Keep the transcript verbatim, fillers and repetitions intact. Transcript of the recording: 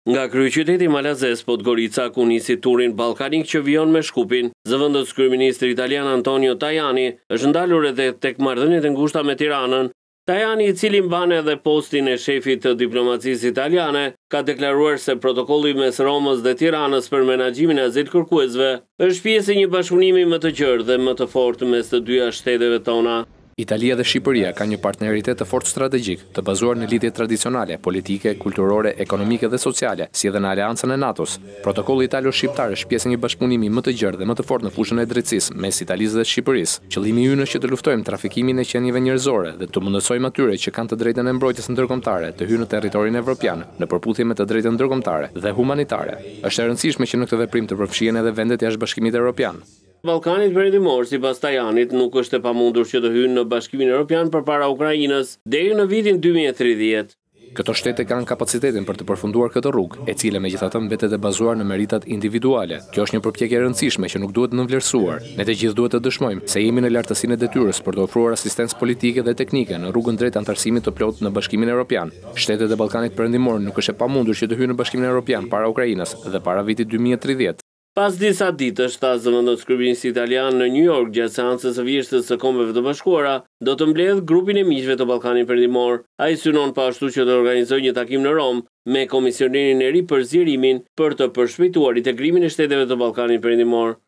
Nga kryeqyteti malazes Podgorica ku nisi turin ballkanik që vijon me Shkupin, zëvendës kryeministri italian Antonio Tajani është ndalur edhe tek marrëdhëniet e ngushta me Tiranën. Tajani, i cili mban edhe postin e shefit të diplomacisë italiane, ka deklaruar se protokolli mes Romës dhe Tiranës për menaxhimin e azilkërkuesve është pjesë e një bashkëpunimi më të gjerë dhe më të fortë mes të dyja shteteve tona. Italia dhe Shqipëria kanë një partneritet të fortë strategjik, të bazuar në lidhje tradicionale, politike, kulturore, ekonomike dhe sociale, si edhe në aleancën e natos. Protokolli italo-shqiptar është pjesë e një bashkëpunimi më të gjerë dhe më të fortë në fushën e drejtësisë mes Italisë dhe Shqipërisë. Qëllimi ynë është që të luftojmë trafikimin e qenieve njerëzore dhe të mundësojmë atyre që kanë të drejtën e mbrojtjes ndërkombëtare të hyjnë në territorin evropian, në përputhje me të drejtën ndërkombëtare dhe humanitare. Është e rëndësishme që në këtë veprim të përfshihen edhe vendet jashtë Bashkimit Evropian. Ballkanit Perëndimor, sipas Tajanit, nuk është e pamundur që të hyjnë në Bashkimin Evropian përpara Ukrainës deri në vitin dy mijë e tridhjetë. Këto shtete kanë kapacitetin për të përfunduar këtë rrugë, e cila megjithatë mbetet e bazuar në meritat individuale. Kjo është një përpjekje e rëndësishme që nuk duhet nënvlerësuar. Ne të gjithë duhet të dëshmojmë se jemi në lartësinë e detyrës për të ofruar asistencë politike dhe teknike në rrugën drejt anëtarësimit të plotë në Bashkimin Evropian. Shtetet e Ballkanit Perëndimor nuk është e pamundur që të hyjnë në Bashkimin Evropian para Ukrainës dhe para vitit dy mijë e tridhjetë. Pas disa ditësh, ta zëvendës kryeministri italian në New York gjatë seancës së vjeshtës së Kombeve të Bashkuara, do të mbledh grupin e miqve të Ballkanit Perëndimor. Ai synon pashtu që të organizojë një takim në Rom me komisionerin e ri për zgjerimin për të përshpejtuar integrimin e shteteve të Ballkanit Perëndimor.